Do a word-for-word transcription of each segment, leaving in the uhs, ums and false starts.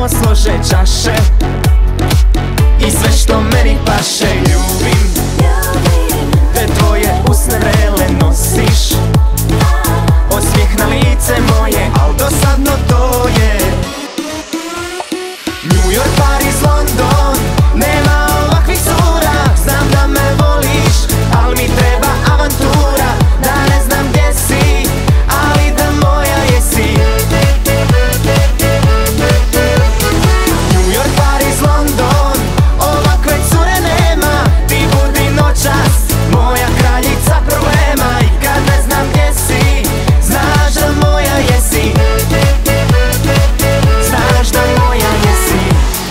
samo slože čaše i sve što meni paše. Ljubim te tvoje usne vrele nosiš, osmijeh na lice moje, al dosadno to je. New York, Paris, London, nema ovakvih cura. Znam da me voliš, al mi treba avantura. Da ne znam gdje si, ali da moja jesi. New York, Paris, London, ovakve cure nema. Ti budi noćas, moja kraljica problema. I kad ne znam gdje si, znaš da moja jesi. Znaš da moja jesi.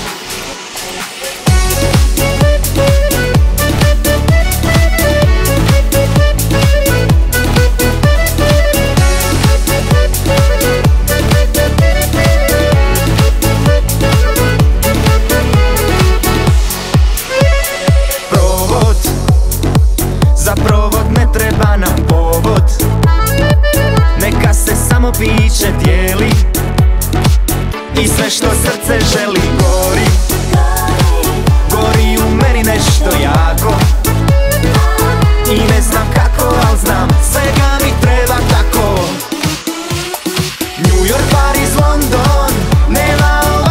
Provod, za provod ne treba nam povod. Neka se samo piće dijeli i sve što srce želi gori. Gori u meni nešto jako i ne znam kako, al znam svega mi treba tako. New York, Paris, London, nema